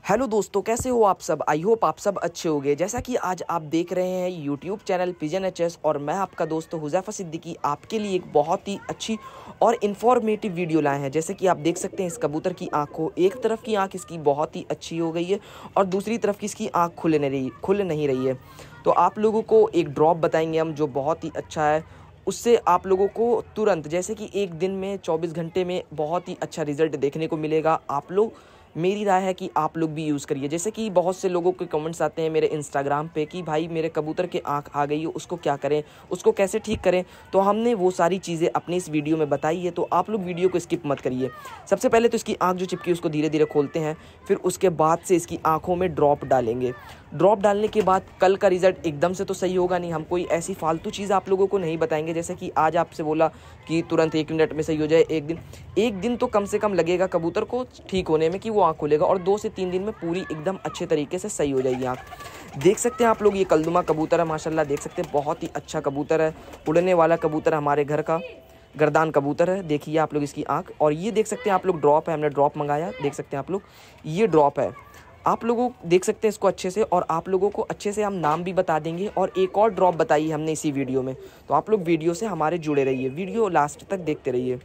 Hello दोस्तों, कैसे हो आप सब। आई होप आप सब अच्छे होंगे। जैसा कि आज आप देख रहे हैं यूट्यूब चैनल पिजन एचएस और मैं आपका दोस्त हुज़ैफा सिद्दीकी आपके लिए एक बहुत ही अच्छी और इन्फॉर्मेटिव वीडियो लाए हैं। जैसे कि आप देख सकते हैं इस कबूतर की आंखों, एक तरफ की आंख इसकी बहुत ही अच्छी हो गई है और दूसरी तरफ की इसकी आंख खुल नहीं रही है। तो आप लोगों को एक ड्रॉप बताएंगे हम जो बहुत ही अच्छा है। उससे आप लोगों को तुरंत, जैसे कि एक दिन में 24 घंटे में बहुत ही अच्छा रिजल्ट देखने को मिलेगा। आप लोग, मेरी राय है कि आप लोग भी यूज़ करिए। जैसे कि बहुत से लोगों के कमेंट्स आते हैं मेरे इंस्टाग्राम पे कि भाई मेरे कबूतर के आँख आ गई है, उसको क्या करें, उसको कैसे ठीक करें। तो हमने वो सारी चीज़ें अपनी इस वीडियो में बताई है, तो आप लोग वीडियो को स्किप मत करिए। सबसे पहले तो इसकी आँख जो चिपकी उसको धीरे धीरे खोलते हैं, फिर उसके बाद से इसकी आँखों में ड्रॉप डालेंगे। ड्रॉप डालने के बाद कल का रिजल्ट एकदम से तो सही होगा नहीं, हम कोई ऐसी फालतू चीज़ आप लोगों को नहीं बताएंगे। जैसे कि आज आपसे बोला कि तुरंत 1 मिनट में सही हो जाए, एक दिन तो कम से कम लगेगा कबूतर को ठीक होने में कि वो आँख खोलेगा, और 2 से 3 दिन में पूरी एकदम अच्छे तरीके से सही हो जाएगी आँख। देख सकते हैं आप लोग, ये कलदुमा कबूतर है माशाल्लाह, देख सकते हैं बहुत ही अच्छा कबूतर है, उड़ने वाला कबूतर हमारे घर का गर्दान कबूतर है। देखिए आप लोग इसकी आँख, और ये देख सकते हैं आप लोग ड्रॉप है, हमने ड्रॉप मंगाया, देख सकते हैं आप लोग ये ड्रॉप है। आप लोगों देख सकते हैं इसको अच्छे से, और आप लोगों को अच्छे से हम नाम भी बता देंगे। और एक और ड्रॉप बताई हमने इसी वीडियो में, तो आप लोग वीडियो से हमारे जुड़े रहिए, वीडियो लास्ट तक देखते रहिए।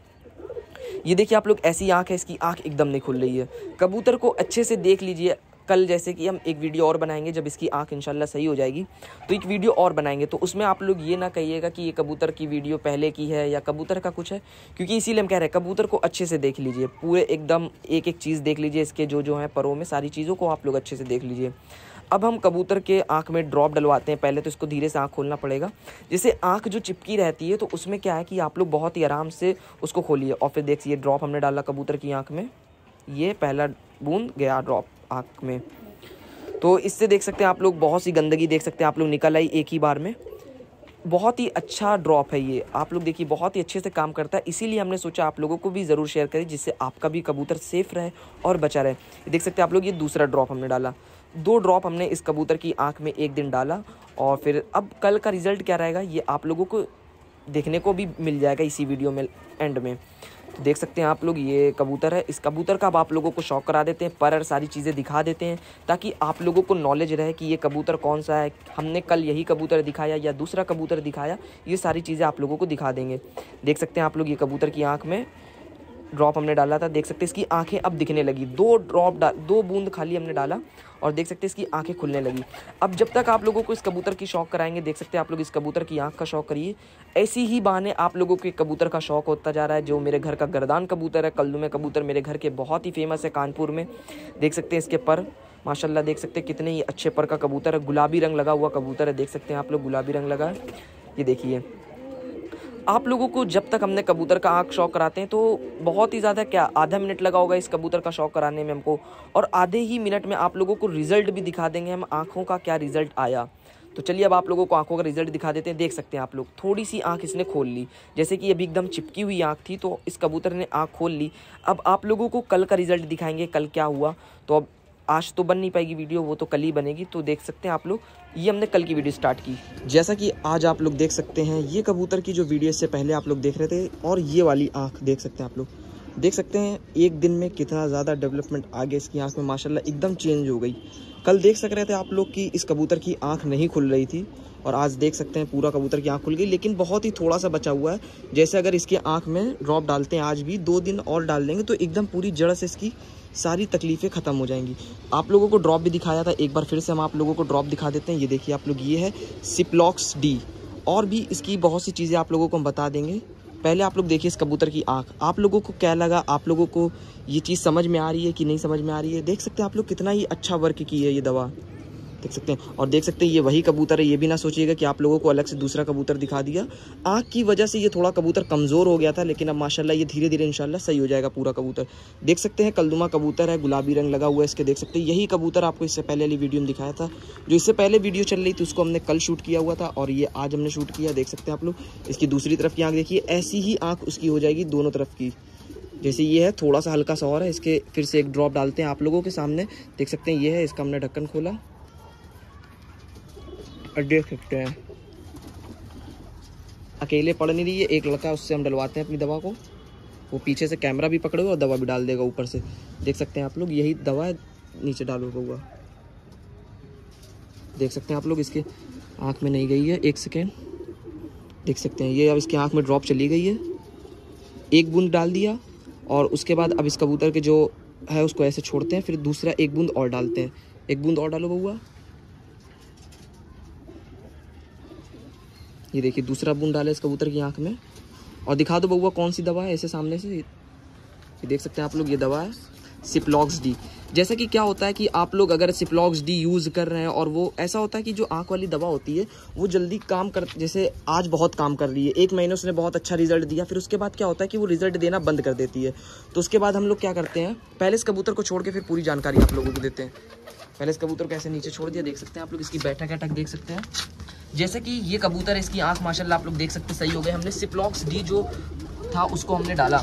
ये देखिए आप लोग, ऐसी आँख है इसकी, आँख एकदम नहीं खुल रही है। कबूतर को अच्छे से देख लीजिए। कल जैसे कि हम एक वीडियो और बनाएंगे, जब इसकी आँख इंशाल्लाह सही हो जाएगी तो एक वीडियो और बनाएंगे, तो उसमें आप लोग ये ना कहिएगा कि ये कबूतर की वीडियो पहले की है या कबूतर का कुछ है, क्योंकि इसीलिए हम कह रहे हैं कबूतर को अच्छे से देख लीजिए, पूरे एकदम एक एक चीज़ देख लीजिए, इसके जो हैं परों में सारी चीज़ों को आप लोग अच्छे से देख लीजिए। अब हम कबूतर के आँख में ड्रॉप डलवाते हैं। पहले तो इसको धीरे से आँख खोलना पड़ेगा। जैसे आँख जो चिपकी रहती है तो उसमें क्या है कि आप लोग बहुत ही आराम से उसको खोलिए, और फिर देखिए ड्रॉप हमने डाला कबूतर की आँख में, ये पहला बूंद गया ड्रॉप आँख में। तो इससे देख सकते हैं आप लोग बहुत सी गंदगी देख सकते हैं आप लोग निकल आई एक ही बार में। बहुत ही अच्छा ड्रॉप है ये, आप लोग देखिए बहुत ही अच्छे से काम करता है, इसीलिए हमने सोचा आप लोगों को भी ज़रूर शेयर करें, जिससे आपका भी कबूतर सेफ़ रहे और बचा रहे। देख सकते हैं आप लोग, ये दूसरा ड्रॉप हमने डाला। 2 ड्रॉप हमने इस कबूतर की आँख में एक दिन डाला, और फिर अब कल का रिज़ल्ट क्या रहेगा ये आप लोगों को देखने को भी मिल जाएगा इसी वीडियो में एंड में। तो देख सकते हैं आप लोग, ये कबूतर है। इस कबूतर का अब आप लोगों को शौक करा देते हैं, पर सारी चीज़ें दिखा देते हैं, ताकि आप लोगों को नॉलेज रहे कि ये कबूतर कौन सा है, हमने कल यही कबूतर दिखाया या दूसरा कबूतर दिखाया, ये सारी चीज़ें आप लोगों को दिखा देंगे। देख सकते हैं आप लोग, ये कबूतर की आँख में ड्रॉप हमने डाला था, देख सकते हैं इसकी आंखें अब दिखने लगी। 2 बूंद खाली हमने डाला और देख सकते हैं इसकी आंखें खुलने लगी। अब जब तक आप लोगों को इस कबूतर की शौक कराएंगे, देख सकते हैं आप लोग इस कबूतर की आंख का शौक करिए। ऐसी ही बहाने आप लोगों के कबूतर का शौक होता जा रहा है। जो मेरे घर का गर्दान कबूतर है, कल्लू में कबूतर मेरे घर के बहुत ही फेमस है कानपुर में। देख सकते हैं इसके पर माशाल्लाह, देख सकते हैं कितने ही अच्छे पर का कबूतर है। गुलाबी रंग लगा हुआ कबूतर है, देख सकते हैं आप लोग गुलाबी रंग लगा है। ये देखिए आप लोगों को जब तक हमने कबूतर का आँख शौक कराते हैं तो बहुत ही ज़्यादा, क्या आधा मिनट लगा होगा इस कबूतर का शौक कराने में हमको, और आधे ही मिनट में आप लोगों को रिज़ल्ट भी दिखा देंगे हम, आँखों का क्या रिज़ल्ट आया। तो चलिए अब आप लोगों को आँखों का रिज़ल्ट दिखा देते हैं। देख सकते हैं आप लोग, थोड़ी सी आँख इसने खोल ली, जैसे कि अभी एकदम चिपकी हुई आँख थी, तो इस कबूतर ने आँख खोल ली। अब आप लोगों को कल का रिज़ल्ट दिखाएंगे, कल क्या हुआ। तो अब आज तो बन नहीं पाएगी वीडियो, वो तो कल ही बनेगी। तो देख सकते हैं आप लोग, ये हमने कल की वीडियो स्टार्ट की। जैसा कि आज आप लोग देख सकते हैं, ये कबूतर की जो वीडियो इससे पहले आप लोग देख रहे थे, और ये वाली आँख देख सकते हैं आप लोग, देख सकते हैं एक दिन में कितना ज़्यादा डेवलपमेंट आ गया इसकी आँख में, माशाल्लाह एकदम चेंज हो गई। कल देख सक रहे थे आप लोग कि इस कबूतर की आँख नहीं खुल रही थी, और आज देख सकते हैं पूरा कबूतर की आँख खुल गई, लेकिन बहुत ही थोड़ा सा बचा हुआ है। जैसे अगर इसकी आँख में ड्रॉप डालते हैं, आज भी 2 दिन और डाल देंगे तो एकदम पूरी जड़ से इसकी सारी तकलीफ़ें ख़त्म हो जाएंगी। आप लोगों को ड्रॉप भी दिखाया था, एक बार फिर से हम आप लोगों को ड्रॉप दिखा देते हैं। ये देखिए आप लोग, ये है सिप्लॉक्स डी, और भी इसकी बहुत सी चीज़ें आप लोगों को हम बता देंगे। पहले आप लोग देखिए इस कबूतर की आँख, आप लोगों को क्या लगा, आप लोगों को ये चीज़ समझ में आ रही है कि नहीं समझ में आ रही है। देख सकते हैं आप लोग कितना ही अच्छा वर्क की है ये दवा, देख सकते हैं। और देख सकते हैं ये वही कबूतर है, ये भी ना सोचिएगा कि आप लोगों को अलग से दूसरा कबूतर दिखा दिया। आँख की वजह से ये थोड़ा कबूतर कमज़ोर हो गया था, लेकिन अब माशाल्लाह ये धीरे धीरे इंशाल्लाह सही हो जाएगा पूरा कबूतर। देख सकते हैं कलदुमा कबूतर है, गुलाबी रंग लगा हुआ है इसके, देख सकते हैं यही कबूतर आपको इससे पहले वाली वीडियो में दिखाया था। जो इससे पहले वीडियो चल रही थी उसको हमने कल शूट किया हुआ था, और ये आज हमने शूट किया। देख सकते हैं आप लोग, इसकी दूसरी तरफ की आँख देखिए, ऐसी ही आँख उसकी हो जाएगी दोनों तरफ की। जैसे ये है, थोड़ा सा हल्का सा और है। इसके फिर से एक ड्रॉप डालते हैं आप लोगों के सामने, देख सकते हैं ये है, इसका हमने ढक्कन खोला और देख सकते हैं अकेले पड़ नहीं रही है, एक लड़का, उससे हम डलवाते हैं अपनी दवा को। वो पीछे से कैमरा भी पकड़ेगा और दवा भी डाल देगा ऊपर से। देख सकते हैं आप लोग, यही दवा है, नीचे डालो बउआ, देख सकते हैं आप लोग इसके आँख में नहीं गई है। एक सेकेंड, देख सकते हैं ये अब इसकी आँख में ड्रॉप चली गई है। एक बूंद डाल दिया और उसके बाद अब इस कबूतर के जो है उसको ऐसे छोड़ते हैं, फिर दूसरा एक बूंद और डालते हैं। एक बूंद और डालो बउआ, ये देखिए दूसरा बूंद डाले इस कबूतर की आँख में। और दिखा दो बउआ कौन सी दवा है ऐसे सामने से, ये देख सकते हैं आप लोग, ये दवा है सिप्लॉक्स डी। जैसा कि क्या होता है कि आप लोग अगर सिप्लॉक्स डी यूज़ कर रहे हैं और वो ऐसा होता है कि जो आँख वाली दवा होती है वो जल्दी काम कर, जैसे आज बहुत काम कर रही है, 1 महीने उसने बहुत अच्छा रिजल्ट दिया, फिर उसके बाद क्या होता है कि वो रिजल्ट देना बंद कर देती है। तो उसके बाद हम लोग क्या करते हैं, पहले इस कबूतर को छोड़ के फिर पूरी जानकारी आप लोगों को देते हैं। पहले इस कबूतर को ऐसे नीचे छोड़ दिया, देख सकते हैं आप लोग इसकी बैठक अटक देख सकते हैं। जैसे कि ये कबूतर है, इसकी आँख माशाल्लाह आप लोग देख सकते हैं सही हो गए। हमने सिप्लॉक्स डी जो था उसको हमने डाला।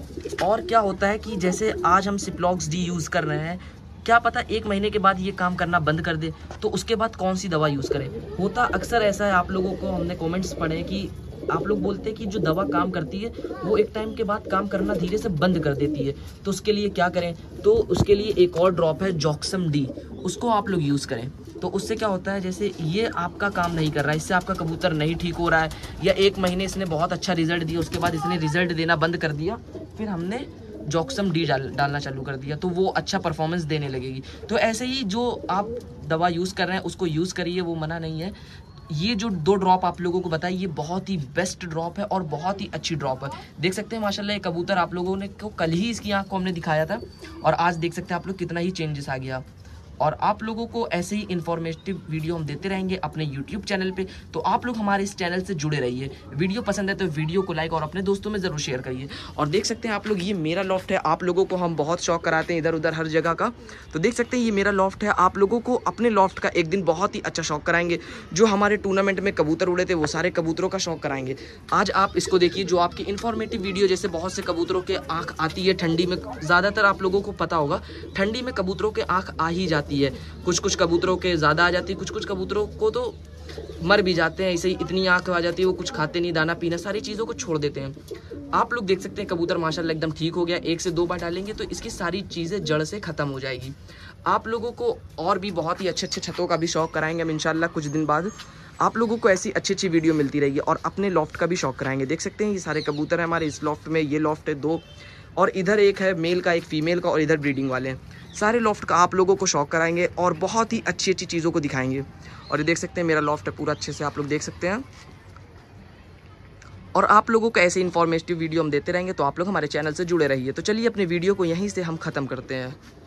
और क्या होता है कि जैसे आज हम सिप्लॉक्स डी यूज़ कर रहे हैं, क्या पता 1 महीने के बाद ये काम करना बंद कर दे, तो उसके बाद कौन सी दवा यूज़ करें। होता अक्सर ऐसा है, आप लोगों को हमने कमेंट्स पढ़े कि आप लोग बोलते हैं कि जो दवा काम करती है वो एक टाइम के बाद काम करना धीरे से बंद कर देती है, तो उसके लिए क्या करें। तो उसके लिए एक और ड्रॉप है जॉक्सम डी, उसको आप लोग यूज़ करें। तो उससे क्या होता है, जैसे ये आपका काम नहीं कर रहा है, इससे आपका कबूतर नहीं ठीक हो रहा है, या 1 महीने इसने बहुत अच्छा रिजल्ट दिया उसके बाद इसने रिजल्ट देना बंद कर दिया, फिर हमने जॉक्सम डी डालना चालू कर दिया, तो वो अच्छा परफॉर्मेंस देने लगेगी। तो ऐसे ही जो आप दवा यूज़ कर रहे हैं उसको यूज़ करिए, वो मना नहीं है। ये जो 2 ड्रॉप आप लोगों को बताई, ये बहुत ही बेस्ट ड्रॉप है और बहुत ही अच्छी ड्रॉप है। देख सकते हैं माशाल्लाह ये कबूतर आप लोगों ने को कल ही इसकी आँख को हमने दिखाया था और आज देख सकते हैं आप लोग कितना ही चेंजेस आ गया। और आप लोगों को ऐसे ही इन्फॉर्मेटिव वीडियो हम देते रहेंगे अपने यूट्यूब चैनल पे, तो आप लोग हमारे इस चैनल से जुड़े रहिए। वीडियो पसंद है तो वीडियो को लाइक और अपने दोस्तों में ज़रूर शेयर करिए। और देख सकते हैं आप लोग, ये मेरा लॉफ्ट है, आप लोगों को हम बहुत शौक कराते हैं इधर उधर हर जगह का। तो देख सकते हैं ये मेरा लॉफ्ट है, आप लोगों को अपने लॉफ्ट का एक दिन बहुत ही अच्छा शौक कराएंगे। जो हमारे टूर्नामेंट में कबूतर उड़े थे वो सारे कबूतरों का शौक कराएंगे। आज आप इसको देखिए, जो आपकी इन्फॉर्मेटिव वीडियो, जैसे बहुत से कबूतरों के आँख आती है ठंडी में, ज़्यादातर आप लोगों को पता होगा ठंडी में कबूतरों के आँख आ ही जाती है। कुछ कबूतरों के ज़्यादा आ जाती है, कुछ कबूतरों को तो मर भी जाते हैं, ऐसे ही इतनी आँख आ जाती है वो कुछ खाते नहीं, दाना पीना सारी चीज़ों को छोड़ देते हैं। आप लोग देख सकते हैं कबूतर माशाल्लाह एकदम ठीक हो गया। 1 से 2 बार डालेंगे तो इसकी सारी चीज़ें जड़ से ख़त्म हो जाएगी। आप लोगों को और भी बहुत ही अच्छे छतों का भी शौक कराएंगे हम इंशाल्लाह। कुछ दिन बाद आप लोगों को ऐसी अच्छी वीडियो मिलती रहेगी और अपने लॉफ्ट का भी शौक कराएंगे। देख सकते हैं ये सारे कबूतर हैं हमारे इस लॉफ्ट में, ये लॉफ्ट है 2 और इधर एक है मेल का, एक फीमेल का, और इधर ब्रीडिंग वाले हैं। सारे लॉफ्ट का आप लोगों को शौक कराएंगे और बहुत ही अच्छी चीज़ों को दिखाएंगे। और ये देख सकते हैं मेरा लॉफ्ट है पूरा अच्छे से, आप लोग देख सकते हैं। और आप लोगों को ऐसे इन्फॉर्मेटिव वीडियो हम देते रहेंगे, तो आप लोग हमारे चैनल से जुड़े रहिए। तो चलिए अपने वीडियो को यहीं से हम ख़त्म करते हैं।